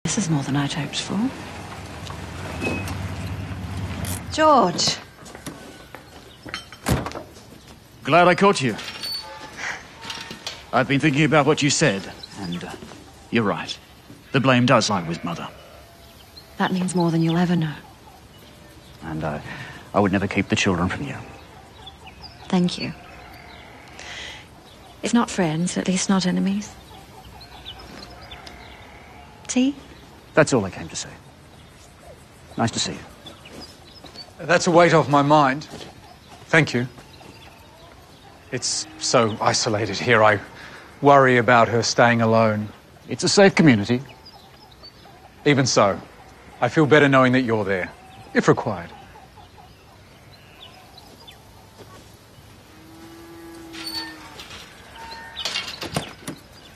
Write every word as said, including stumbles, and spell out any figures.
This is more than I'd hoped for. George. Glad I caught you. I've been thinking about what you said, and uh, you're right. The blame does lie with Mother. That means more than you'll ever know. And uh, I would never keep the children from you. Thank you. If not friends, at least not enemies. Tea? That's all I came to say. Nice to see you. That's a weight off my mind. Thank you. It's so isolated here. I worry about her staying alone. It's a safe community. Even so, I feel better knowing that you're there, if required.